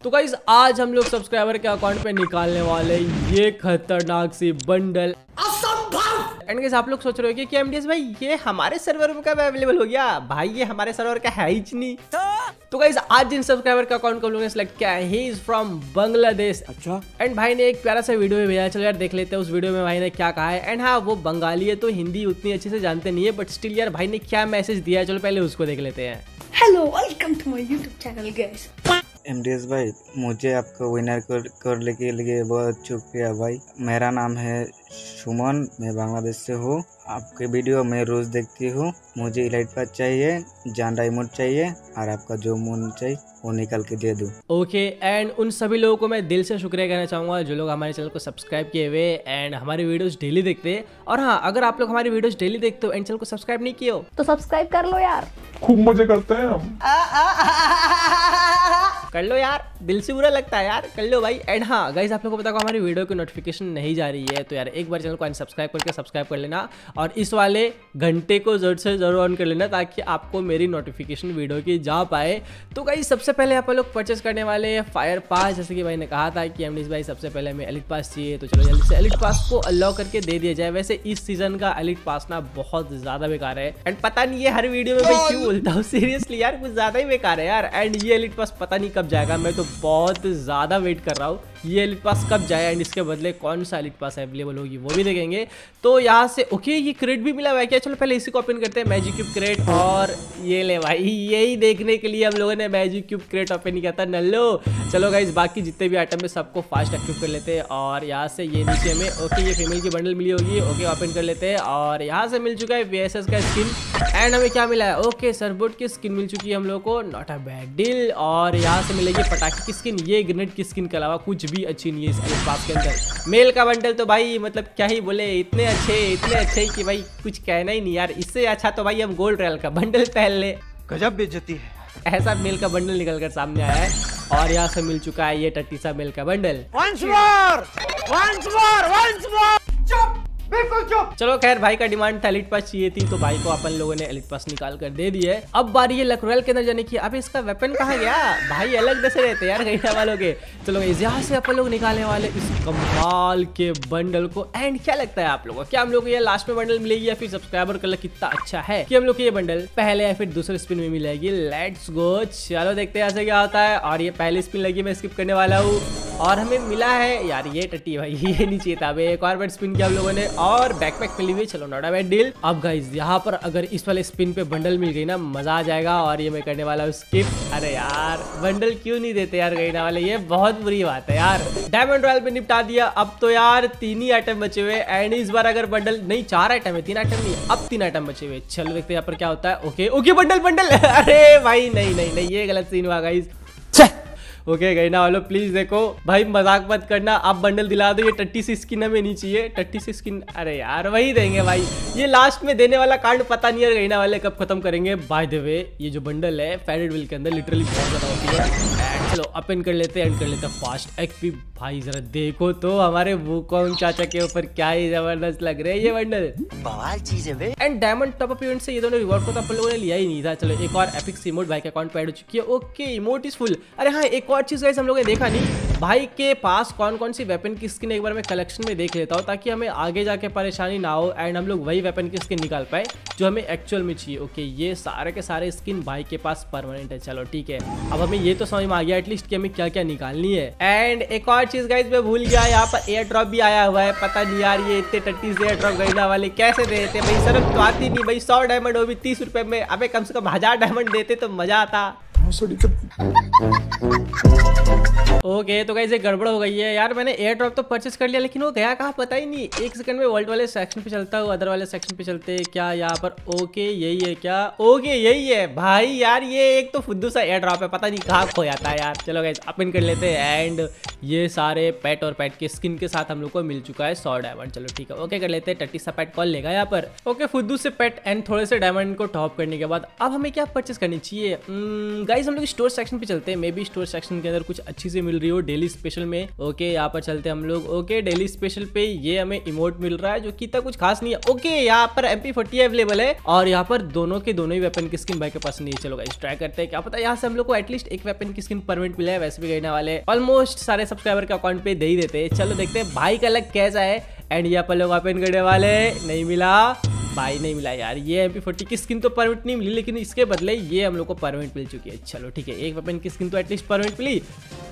तो गाइस आज हम लोग सब्सक्राइबर के अकाउंट पे निकालने वाले ये खतरनाक सी बंडल। एंड गाइस आप लोग सोच रहे हो कि एमडीएस भाई ये हमारे सर्वर में कब अवेलेबल हो गया? भाई ये हमारे सर्वर का है ही नहीं। तो गाइस आज जिन सब्सक्राइबर का अकाउंट को लोगों ने सिलेक्ट किया है, ही इज फ्रॉम बांग्लादेश। अच्छा। एंड भाई ने एक प्यारा सा वीडियो में भेजा, चलो यार देख लेते हैं उस वीडियो में भाई ने क्या कहा है। एंड हाँ वो बंगाली है तो हिंदी उतनी अच्छे से जानते नहीं है, बट स्टिल यार भाई ने क्या मैसेज दिया है, चलो पहले उसको देख लेते हैं। Hello welcome to my YouTube channel guys. MDS भाई मुझे आपको विनर करने के लिए बहुत शुक्रिया भाई। मेरा नाम है सुमन, मैं बांग्लादेश से हूँ। आपके वीडियो मैं रोज देखती हूँ। मुझे इलाइट पास चाहिए, जान डायमंड चाहिए और आपका जो मून चाहिए वो निकल के दे दूँ। ओके एंड उन सभी लोगों को मैं दिल से शुक्रिया कहना चाहूँगा जो लोग हमारे चैनल को सब्सक्राइब किए हुए एंड हमारी वीडियोस डेली देखते हैं। और हाँ अगर आप लोग हमारी वीडियोस डेली देखते हो एंड चैनल को सब्सक्राइब नहीं किए हो तो सब्सक्राइब कर लो यार, खूब मजे करते हैं हम। कर लो यार, दिल से बुरा लगता है यार, कर लो भाई। एंड हाँ गाइस आप लोगों को पता हमारी वीडियो की नोटिफिकेशन नहीं जा रही है तो यार एक बार चैनल को अनसब्सक्राइब करके सब्सक्राइब कर लेना और इस वाले घंटे को जरूर से जरूर ऑन कर लेना ताकि आपको मेरी नोटिफिकेशन वीडियो की जा पाए। तो गाइस सबसे पहले आप लोग परचेस करने वाले फायर पास, जैसे कि भाई ने कहा था कि एमडीएस भाई सबसे पहले हमें एलिट पास चाहिए, तो चलो जल्दी से एलिट पास को अलाउ करके दे दिया जाए। वैसे इस सीजन का एलिट पास ना बहुत ज्यादा बेकार है एंड पता नहीं ये हर वीडियो में भाई क्यों बोलता हूँ, सीरियसली यार कुछ ज्यादा ही बेकार है यार। एंड ये एलिट पास पता नहीं कब जाएगा, मैं तो बहुत ज्यादा वेट कर रहा हूँ ये एलिट पास कब जाए एंड इसके बदले कौन सा एलिट पास अवेलेबल होगी वो भी देखेंगे। तो यहाँ से ओके ये क्रेट भी मिला हुआ है क्या? चलो पहले इसी को ओपन करते हैं, मैजिक क्यूब क्रेट। और ये ले भाई, यही देखने के लिए हम लोगों ने मैजिक क्यूब क्रेट ओपन किया था नल्लो। चलो गाइस बाकी जितने भी आइटम है सबको फास्ट एक्टिव कर लेते हैं। और यहाँ से ये नीचे में ओके ये फीमेल की बंडल मिली होगी, ओके ओपन कर लेते हैं। और यहाँ से मिल चुका है वीएसएस का स्किन एंड हमें क्या मिला है? ओके सरबोट की स्किन मिल चुकी है हम लोग को, नॉट अ बैड डील। और यहाँ से मिलेगी पटाखे की स्किन, ये ग्रेनेड की स्किन के अलावा कुछ भी अच्छी नहीं है इस पास के अंदर। मेल का बंडल तो भाई मतलब क्या ही बोले, इतने अच्छे कि भाई कुछ कहना ही नहीं यार। इससे अच्छा तो भाई हम गोल्ड रॉयल का बंडल पहन ले, गजब बेइज्जती है। ऐसा मेल का बंडल निकल कर सामने आया है। और यहाँ से मिल चुका है ये टट्टी सा मेल का बंडल। Once more! चुप, बिल्कुल चुप। चलो खैर भाई का डिमांड था एलिट पास चाहिए थी तो भाई को अपन लोगों ने एलिट पास निकाल कर दे दिए। अब बारी है लक रॉयल के अंदर जाने की। अब इसका वेपन कहाँ गया भाई? अलग से रहते यार गैया वालों के। चलो यहाँ से अपन लोग निकालने वाले इस कमाल के बंडल को। एंड क्या लगता है आप लोगों को, क्या हम लोग को ये लास्ट में बंडल मिलेगी या फिर सब्सक्राइबर का लक कितना अच्छा है कि हम लोग को ये बंडल पहले या फिर दूसरे स्पिन में मिलेगी? लेट्स गो, चलो देखते हैं ऐसे क्या होता है। और ये पहली स्पिन लगी, मैं स्किप करने वाला हूँ। और हमें मिला है यार ये टट्टी भाई, ये नहीं चाहिए था। एक और बार स्पिन किया हम लोगों ने और बैकपैक मिली हुई, चलो नॉट अ बैड डील। अब गाइस यहाँ पर अगर इस वाले स्पिन पे बंडल मिल गई ना मजा आ जाएगा। और ये मैं करने वाला हूँ स्किप। अरे यार बंडल क्यों नहीं देते यार गईना वाले, ये बहुत बुरी बात है यार। डायमंड रॉयल पे निपटा दिया। अब तो यार 3 ही आइटम बचे हुए एंड इस बार अगर बंडल नहीं 4 आइटम है, 3 आइटम नहीं, अब 3 आइटम बचे हुए। चलो देखते हैं यहाँ पर क्या होता है। ओके ओके बंडल अरे भाई नहीं ये गलत सीन हुआ गाइस। ओके गईना वालों प्लीज देखो भाई, मजाक मत करना, आप बंडल दिला दो। ये टट्टी सी स्किन हमें नहीं चाहिए, टट्टी सी स्किन। अरे यार वही देंगे भाई, ये लास्ट में देने वाला कांड पता नहीं है गईना वाले कब खत्म करेंगे। बाय द वे ये जो बंडल है फेडेड व्हील के अंदर लिटरली बहुत ज्यादा होती है। चलो ओपन कर लेते हैं एंड कर लेते हैं फास्ट एक्सपी। भाई जरा देखो तो हमारे वुकोंग चाचा के ऊपर क्या ही जबरदस्त लग रहे हैं ये बंडल, बवाल चीज है बे। And diamond top up event से ये दोनों रिवॉर्ड को तो अपन लोगों ने लिया ही नहीं था। चलो एक और एपिक इमोट भाई के अकाउंट पे ऐड हो चुकी है। Okay emote is full. अरे हाँ एक और चीज गाइस हम लोगों ने देखा नहीं, भाई के पास कौन कौन सी वेपन की स्किन एक बार मैं कलेक्शन में देख लेता हूँ ताकि हमें आगे जाके परेशानी ना हो एंड हम लोग वही वेपन की स्किन निकाल पाए जो हमें एक्चुअल में चाहिए। ओके ये सारे के सारे स्किन भाई के पास परमानेंट है। चलो ठीक है, अब हमें ये तो समझ में आ गया एटलीस्ट कि हमें क्या क्या निकालनी है। एंड एक और चीज गाइस मैं भूल गया, यहाँ पर एयर ड्रॉप भी आया हुआ है। पता नहीं यार ये इतने टट्टी से एयर ड्रॉप गईना वाले कैसे देते भाई, शर्म तो आती नहीं भाई। 100 डायमंड हो भी 30 रुपए में, अबे कम से कम 1000 डायमंड देते तो मजा आता। ओके तो गाइस ये गड़बड़ हो गई है यार। मैंने एयर ड्रॉप तो परचेस कर लिया लेकिन वो गया कहाँ पता ही नहीं। 1 सेकंड में वर्ल्ड वाले सेक्शन पे चलता हूँ, अदर वाले सेक्शन पे चलते क्या यहाँ पर? ओके यही है क्या? ओके यही है भाई यार, ये एक तो फुद्दू सा एयर ड्रॉप है, पता नहीं कहाँ खो जाता है यार। चलो गाइस ओपन कर लेते हैं एंड ये सारे पेट और पेट के स्किन के साथ हम लोग को मिल चुका है 100 डायमंड। चलो ठीक है ओके कर लेते हैं। टट्टी सा पेट कॉल लेगा यहाँ पर। ओके फुद्दू से पेट एंड थोड़े से डायमंड को टॉप करने के बाद अब हमें क्या परचेस करनी चाहिए? गाइस हम लोग स्टोर सेक्शन पे चलते हैं, मे बी स्टोर सेक्शन के अंदर कुछ अच्छी से मिल रही हो डेली स्पेशल में। ओके यहाँ पर चलते हम लोग। ओके डेली स्पेशल पे ये हमें इमोट मिल रहा है जो कि इतना कुछ खास नहीं है। ओके यहाँ पर MP40 अवेलेबल है और यहाँ पर दोनों के दोनों ही वेपन की स्किन भाई के पास नहीं है। चलो गाइस ट्राई करते हैं, क्या पता यहाँ से हम लोग को एटलीस्ट एक वेपन की स्किन परमानेंट मिला है। वैसे भी कहने वाले ऑलमोस्ट सारे सब्सक्राइबर के अकाउंट पे दे ही देते हैं। चलो देखते हैं भाई का लक कैसा है। एंड यहाँ पर लोग ओपन करने वाले, नहीं मिला भाई, नहीं मिला यार। ये MP40 की स्किन तो परमानेंट नहीं मिली, लेकिन इसके बदले ये हम लोग को परमानेंट मिल चुकी है। चलो ठीक है, एक वेपन की स्किन तो एटलीस्ट परमानेंट मिली।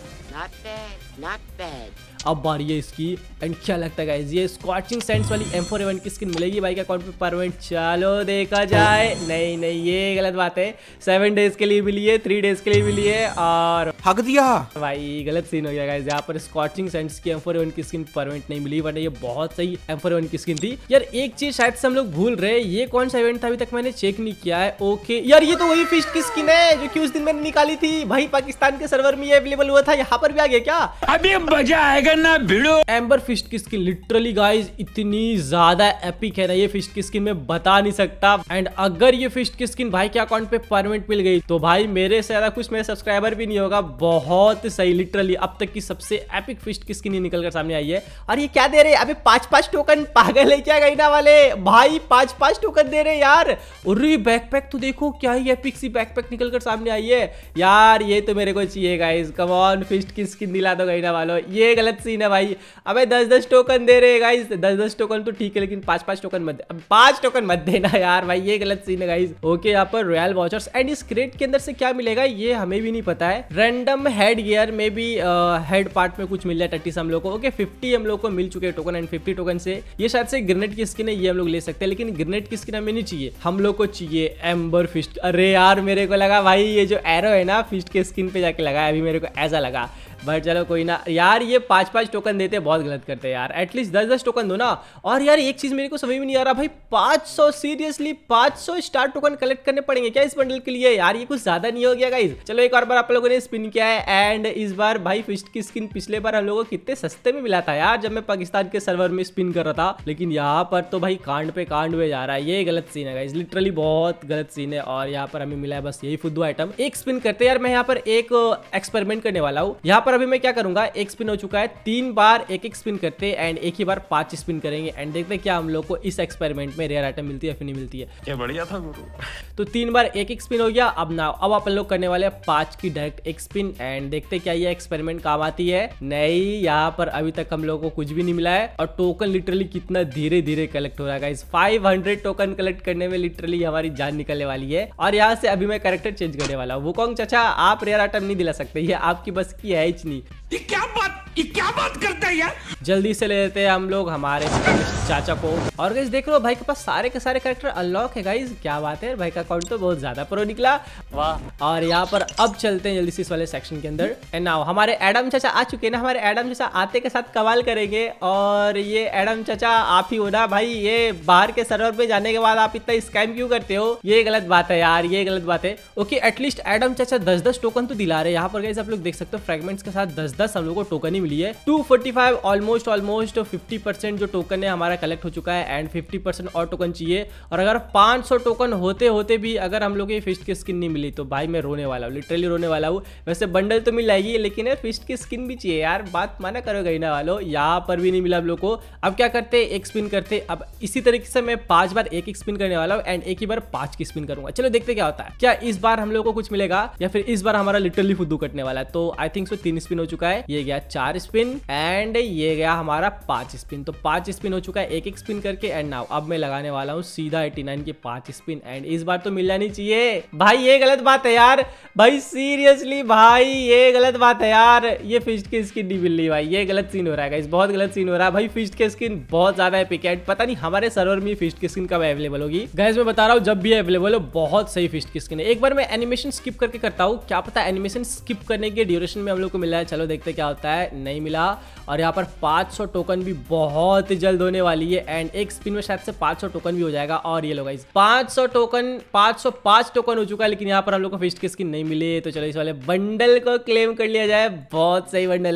Not bad. अब बारी है इसकी। एंड क्या लगता है गाइस, ये स्कॉचिंग सैंड्स वाली M4A1 की स्किन मिलेगी भाई के अकाउंट पे परमानेंट। चलो देखा जाए। नहीं ये गलत बात है। 7 डेज के लिए मिली है, 3 डेज के लिए मिली है और हक दिया भाई गलत सीन हो गया गाइस। यहाँ पर स्कॉचिंग सैंड्स की M4A1 की स्किन परमानेंट नहीं मिली, वरना ये बहुत सही M4A1 की स्किन थी यार। एक चीज शायद से हम लोग भूल रहे, ये कौन सा इवेंट था अभी तक मैंने चेक नहीं किया है। ओके यार ये तो वही फिस्ट की स्किन है जो कि उस दिन मैंने निकाली थी भाई, पाकिस्तान के सर्वर में ये अवेलेबल हुआ था। यहाँ पर भी आ गया क्या? अभी मजा आएगा ना भिड़ो। एम्बर फिस्ट की स्किन लिटरली गाइस इतनी ज्यादा एपिक है ना, ये फिस्ट की स्किन मैं बता नहीं सकता। एंड अगर ये फिस्ट की स्किन भाई के अकाउंट पे परमानेंट मिल गई तो भाई मेरे से ज्यादा कुछ मेरे सब्सक्राइबर भी नहीं होगा। बहुत सही, लिटरली अब तक की सबसे एपिक फिस्ट की स्किन ही निकल कर सामने आई है। और ये क्या दे रहे हैं अबे? 5-5 टोकन, पागल है क्या गईना वाले भाई? 5-5 टोकन दे रहे हैं यार। और बैकपैक तो देखो, क्या ही एपिक सी बैकपैक निकल कर सामने आई है यार। ये तो मेरे को चाहिए गाइस, कम ऑन फिस्ट की स्किन दिला दो गईना वालों। ये गलत सीन है भाई। अबे 10-10 टोकन दे रहे हैं गाइस। 10-10 टोकन तो ठीक है, लेकिन 5-5 टोकन मत, 5 टोकन मत देना यार भाई, ये गलत सीन है गाइस। ओके यहाँ पर रॉयल वॉचर्स। एंड इस क्रेट के अंदर से क्या मिलेगा ये हमें भी नहीं पता है। रैंडम हेड गियर में भी हेड पार्ट में कुछ मिल जाए 30 हम लोग को। ओके 50 हम लोग को मिल चुके हैं टोकन। एंड 50 टोकन से ये शायद से ग्रेनेड की स्किन है, ये हम लोग ले सकते हैं। लेकिन ग्रेनेड की स्किन हमें नहीं चाहिए, हम लोग को चाहिए एम्बर फिस्ट। अरे यार मेरे को लगा भाई ये जो एरो है ना फिस्ट के स्किन पे जाके लगा है, अभी मेरे को ऐसा लगा। बट चलो कोई ना यार, ये 5-5 टोकन देते बहुत गलत करते हैं यार। एटलीस्ट 10-10 टोकन दो ना। और यार एक चीज मेरे को समझ में नहीं आ रहा भाई, 500 सीरियसली 500 स्टार टोकन कलेक्ट करने पड़ेंगे क्या इस बंडल के लिए? यार ये कुछ ज्यादा नहीं हो गया गाइस? चलो एक और बार आप लोगों ने स्पिन किया है। एंड इस बार भाई फिस्ट की स्किन पिछले बार हम लोगों को कितने सस्ते में मिला था यार, जब मैं पाकिस्तान के सर्वर में स्पिन कर रहा था। लेकिन यहाँ पर तो भाई कांड पे कांड हुए जा रहा है। ये गलत सीन है गाइस, लिटरली बहुत गलत सीन है। और यहाँ पर हमें मिला है बस यही फुद्दू आइटम। एक स्पिन करते यार, मैं यहाँ पर एक एक्सपेरिमेंट करने वाला हूँ। यहाँ पर अभी मैं क्या करूंगा, एक स्पिन हो चुका है, 3 बार एक स्पिन करते एंड एक ही बार 5 स्पिन करेंगे। एंड देखते क्या हम लोग को इस एक्सपेरिमेंट में रेयर आइटम मिलती है या फिर नहीं मिलती है। क्या बढ़िया था गुरु। तो 3 बार एक स्पिन हो गया। अब अपन लोग करने वाले हैं 5 की डायरेक्ट एक स्पिन। एंड देखते क्या ये एक्सपेरिमेंट काम आती है। नहीं, यहाँ पर अभी तक हम लोग को कुछ भी नहीं मिला है। और टोकन लिटरली कितना धीरे धीरे कलेक्ट हो रहा है गाइस। 500 टोकन कलेक्ट करने में लिटरली हमारी जान निकलने वाली है। और यहाँ से अभी मैं कैरेक्टर चेंज करने वाला हूँ। वुकोंग चाचा आप रेयर आइटम नहीं दिला सकते, ये आपकी बस की है ही नहीं। ये क्या बात करता है यार? जल्दी से ले लेते हैं हम लोग हमारे चाचा को। और गाइस देख लो भाई के पास सारे के सारे कैरेक्टर अनलॉक है गाइस, क्या बात है। भाई का अकाउंट तो बहुत ज्यादा प्रो निकला, वाह। और यहाँ पर अब चलते हैं जल्दी से इस वाले सेक्शन के अंदर। एंड नाउ हमारे एडम चाचा आ चुके हैं ना। हमारे एडम चाचा आते के साथ कमाल करेंगे। और ये एडम चाचा आप ही हो ना भाई, ये बाहर के सर्वर पे जाने के बाद आप इतना स्कैम क्यों करते हो? ये गलत बात है यार, ये गलत बात है। ओके एटलीस्ट एडम चाचा 10-10 टोकन तो दिला रहे हैं। यहाँ पर गाइस आप लोग देख सकते हो फ्रेगमेंट्स के साथ 10-10 हम लोग को टोकन ही मिली है। 245 ऑलमोस्ट 50% जो टोकन है हमारा कलेक्ट हो चुका है। एंड 50% और टोकन चाहिए। और अगर 500 टोकन होते होते भी अगर हम लोग ये फिस्ट की स्किन नहीं मिली तो भाई मैं रोने वाला हूँ, लिटरली रोने वाला हूँ। वैसे बंडल तो मिल जाएगी, लेकिन यार फिस्ट की स्किन भी चाहिए यार, बात माना करो गईना वालों। यहाँ पर भी नहीं मिला हम लोग को। अब क्या करते, एक स्पिन करते। अब इसी तरीके से मैं 5 बार एक स्पिन करने वाला हूँ। एंड एक ही बार 5 की स्पिन करूंगा। चलो देखते क्या होता है, क्या इस बार हम लोग को कुछ मिलेगा या फिर इस बार हमारा लिटरली फुद्दू कटने वाला है। तो आई थिंक सो 3 स्पिन हो चुका है, ये गया 4 स्पिन एंड ये गया हमारा 5 स्पिन। तो 5 स्पिन हो चुका है एक स्पिन करके। एंड नाउ अब मैं लगाने वाला हूँ सीधा 89 के 5 स्पिन। एंड इस बार तो मिलना नहीं चाहिए भाई, ये गलत बात है यार भाई, सीरियसली भाई ये गलत बात है यार। ये फिस्ट की स्किन नहीं मिल रही भाई, ये गलत सीन हो रहा है गाइस, बहुत गलत सीन हो रहा है भाई। फिस्ट की स्किन बहुत ज्यादा एपिक है, पता नहीं हमारे सर्वर में फिस्ट की स्किन कब अवेलेबल होगी गाइस। मैं बता रहा हूँ जब भी अवेलेबल हो, बहुत सही फिस्ट की स्किन है। एक बार मैं एनिमेशन स्किप करके करता हूँ, क्या पता एनिमेशन स्किप करने के ड्यूरेशन में हम लोग को मिला है। चलो देखते क्या होता है। नहीं मिला। और यहाँ पर 500 टोकन भी बहुत जल्द होने वाली है। एंड एक स्पिन में शायद से 500 टोकन भी हो जाएगा। और ये लो गाइस 500 टोकन 505 टोकन हो चुका है, लेकिन यहाँ पर हम लोग को फिस्ट की स्किन नहीं मिली। तो चलो इस वाले बंडल को क्लेम कर लिया जाए, बहुत सही बंडल है।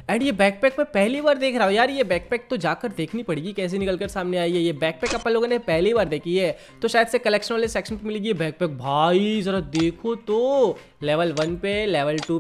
एंड ये बैकपैक मैं पहली बार देख रहा हूँ यार, ये बैकपैक तो जाकर देखनी पड़ेगी कैसे निकलकर सामने आई है। ये बैकपैक अपन लोगों ने पहली बार देखी है, तो शायद से कलेक्शन वाले सेक्शन पे मिलेगी बैकपैक। भाई जरा देखो तो, लेवल 1 पे, लेवल 2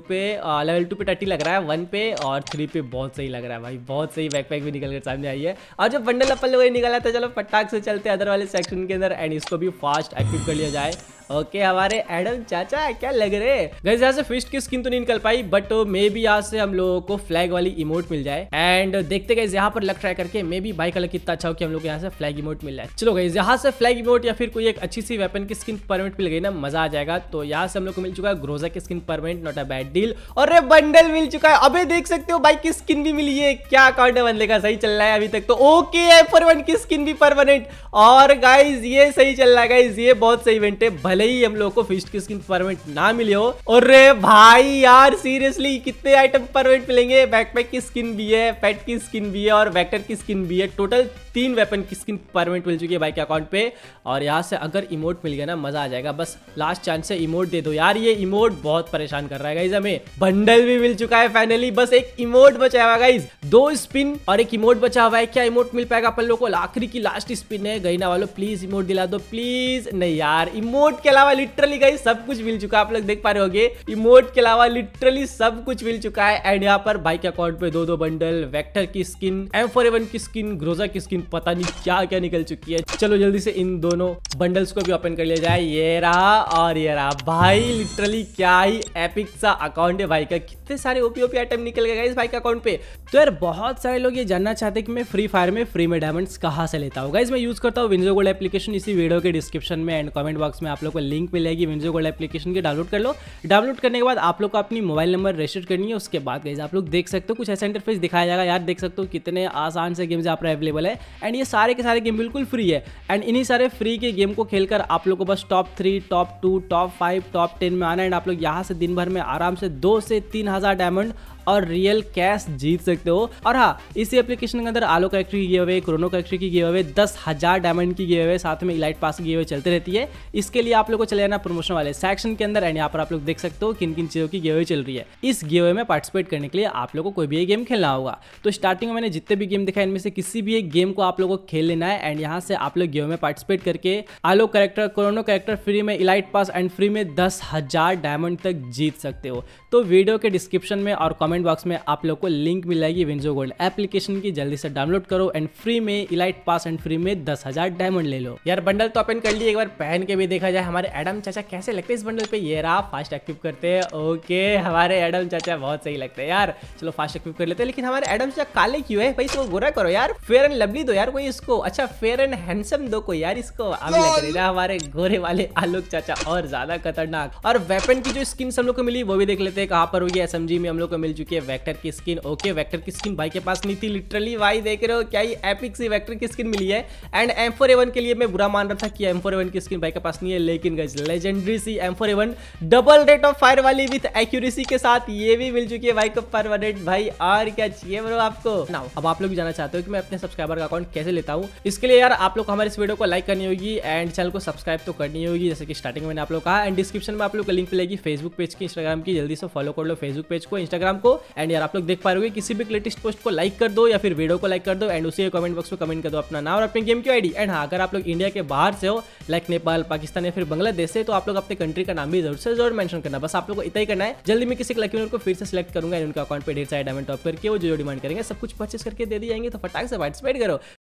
पे टट्टी लग रहा है, 1 पे और 3 पे बहुत सही लग रहा है भाई, बहुत सही बैकपैक भी निकल कर सामने आई है। और जो बंडल अपन लोगों ने निकाला था, चलो फटाक से चलते हैं अदर वाले सेक्शन के अंदर एंड इसको भी फास्ट एक्टिव कर लिया जाए। ओके हमारे एडम चाचा क्या लग रहे हैं गाइस। यहाँ से फिस्ट की स्किन तो नहीं निकल पाई, बट मे बी यहाँ से हम लोगों को फ्लैग वाली इमोट मिल जाए। एंड देखते गाइस यहाँ पर लक ट्राई करके, मे बी बाइक का लक कितना अच्छा हो कि हम लोग यहाँ से फ्लैग इमोट मिल जाए। चलो गाइस यहाँ से फ्लैग इमोट या फिर कोई एक अच्छी सी वेपन की स्किन परमानेंट मिल गई ना, मजा आ जाएगा। तो यहाँ से हम लोग को मिल चुका है ग्रोजा की skin permanent, not a bad deal. और बंडल मिल चुका है, अबे देख सकते हो बाइक की स्किन भी मिली है। क्या अकाउंट है बंदे का, सही चल रहा है अभी तक तो। ओके M41 की स्किन भी परमानेंट, और गाइस ये सही चल रहा है गाइस, ये बहुत सही इवेंट है। भले ही हम लोग को की स्किन परमानेंट ना मिले हो। अरे भाई यार सीरियसली कितने आइटम परमानेंट मिलेंगे। बैकपैक की स्किन भी है, पेट की स्किन भी है और वेक्टर की स्किन भी है। टोटल 3 वेपन की स्किन परमानेंट मिल चुकी है बाइक के अकाउंट पे। और यहाँ से अगर इमोट मिल गया ना, मजा आ जाएगा। बस लास्ट चांस से इमोट दे दो यार, ये इमोट बहुत परेशान कर रहा है गाइस हमें। बंडल भी मिल चुका है फाइनली, बस एक इमोट बचा हुआ है गाइस। 2 स्पिन और एक इमोट बचा हुआ है। क्या इमोट मिल पाएगा अपन लोग को? आखिरी की लास्ट स्पिन है। गईना वालों प्लीज इमोट दिला दो प्लीज। नहीं यार, इमोट के अलावा लिटरली गाइस सब कुछ मिल चुका है, आप लोग देख पा रहे होंगे। इमोट के अलावा लिटरली सब कुछ मिल चुका है। एंड यहाँ पर बाइक अकाउंट पे 2 बंडल, वेक्टर की स्किन, M41 की स्किन, ग्रोजा की स्किन, पता नहीं क्या क्या निकल चुकी है। चलो जल्दी से इन दोनों बंडल्स को भी ओपन कर लिया जाए। ये रहा और ये रहा भाई, लिटरली क्या ही एपिक सा अकाउंट है भाई का। कितने सारे ओपी आइटम निकल गए गाइस बाइक अकाउंट पे। तो यार बहुत सारे लोग ये जानना चाहते हैं कि मैं फ्री फायर में फ्री में डायमंड्स कहाँ से लेता हूँ। गाइस मैं यूज करता हूँ विंजो गोल्ड एप्लीकेशन। इसी वीडियो के डिस्क्रिप्शन में एंड कमेंट बॉक्स में आप लोग को लिंक मिलेगी विंजो गोल्ड एप्लीकेशन की, डाउनलोड कर लो। डाउनलोड करने के बाद आप लोग को अपनी मोबाइल नंबर रजिस्टर करनी है। उसके बाद गाइस आप लोग देख सकते हो कुछ ऐसा इंटरफेस दिखाया जाएगा यार, देख सकते हो कितने आसान से गेम्स यहाँ पर अवेलेबल है। एंड ये सारे के सारे गेम बिल्कुल फ्री है। एंड इन्हीं सारे फ्री के गेम को खेलकर आप लोग को बस टॉप 3, टॉप 2, टॉप 5, टॉप 10 में आना। एंड आप लोग यहाँ से दिन भर में आराम से 2 से 3 हज़ार डायमंड और रियल कैश जीत सकते हो। और हाँ, इसी एप्लीकेशन के अंदर आलो कैरेक्टर की गिव अवे, क्रोनो कैरेक्टर की गिव अवे, 10,000 डायमंड की गिव अवे, साथ में इलाइट पास की गिव अवे चलती रहती है। इसके लिए आप लोग को चले जाना प्रमोशन वाले सेक्शन के अंदर। एंड यहाँ पर आप लोग देख सकते हो किन किन चीज़ों की गिव अवे चल रही है। इस गिव अवे में पार्टिसिपेट करने के लिए आप लोग को कोई भी एक गेम खेलना होगा। तो स्टार्टिंग में मैंने जितने भी गेम दिखाए, इनमें से किसी भी एक गेम को आप लोगों को खेल लेना है। एंड यहाँ से आप लोग गिव अवे में पार्टिसिपेट करके Alok character, Chrono character free में, इलाइट पास एंड फ्री में 10,000 डायमंड तक जीत सकते हो। तो वीडियो के डिस्क्रिप्शन में और कमेंट बॉक्स में आप लोग को लिंक मिल जाएगी विंजो गोल्ड एप्लीकेशन की। जल्दी से डाउनलोड करो एंड फ्री में इलाइट पास एंड फ्री में 10,000 डायमंड ले लो। यार बंडल तो ओपन कर लिए, एक बार पहन के भी देखा जाए हमारे एडम चाचा कैसे लगते हैं इस बंडल पे। ये रहा, फास्ट एक्टिव करते हैं। ओके हमारे एडम चाचा बहुत सही लगते हैं यार। चलो फास्ट एक्टिव कर लेते हैं। लेकिन हमारे एडम चाचा काले क्यों है भाई? इसको गोरा करो यार, फेयर एंड लवली दो यार कोई इसको। अच्छा फेयर एंड हैंडसम दो कोई यार इसको। अभी लग रहा है हमारे गोरे वाले आलोक चाचा और ज्यादा खतरनाक। और वेपन की जो स्किन हम लोग को मिली वो भी देख लेते हैं कहाँ पर हुई है। SMG में हम लोग को मिल चुकी है वेक्टर की स्किन। ओके वेक्टर की स्किन भाई के पास नहीं थी लिटरली, भाई देख रहे हो क्या ही एपिक सी वेक्टर की स्किन मिली है। एंड M4A1 के लिए मैं बुरा मान रहा था कि M4A1 की स्किन भाई के पास नहीं है, लेकिन गाइस लेजेंडरी सी M4A1 double rate of fire वाली विद एक्यूरेसी के साथ ये भी मिल चुकी है भाई को परमानेंट। भाई और क्या चाहिए ब्रो आपको ना। अब आप लोग भी जानना चाहते हो कि मैं अपने सब्सक्राइबर का अकाउंट कैसे लेता हूँ। इसके लिए यार आप लोग को हमारे इस वीडियो को लाइक करनी होगी एंड चैनल को सब्सक्राइब तो करनी होगी, जैसे कि स्टार्टिंग में मैंने आप लोग कहा। एंड डिस्क्रिप्शन में आप लोग को लिंक मिलेगी फेसबुक पेज की, इंस्टाग्राम की। जल्दी से फॉलो कर लो फेसबुक पेज को, इंस्टाग्राम को। एंड यार आप लोग देख पा रहे हो किसी भी लेटेस्ट पोस्ट को लाइक कर दो या फिर वीडियो को लाइक कर दो एंड उसी कमेंट बॉक्स में कमेंट कर दो अपना नाम और अपने गेम की आईडी। एंड हाँ, अगर आप लोग इंडिया के बाहर से हो लाइक नेपाल, पाकिस्तान या फिर बांग्लादेश से, तो आप लोग अपने कंट्री का नाम भी जरूर मेंशन करना। बस आप लोग को इतना ही करना है। जल्दी मैं किसी लकी विनर को फिर से सिलेक्ट करूंगा एंड उनका अकाउंट पे ढेर सारे डायमंड टॉप करके वो जो डिमांड करेंगे सब कुछ परचेस करके दे दी जाएंगे। तो फटाक से पार्टिसिपेट करो।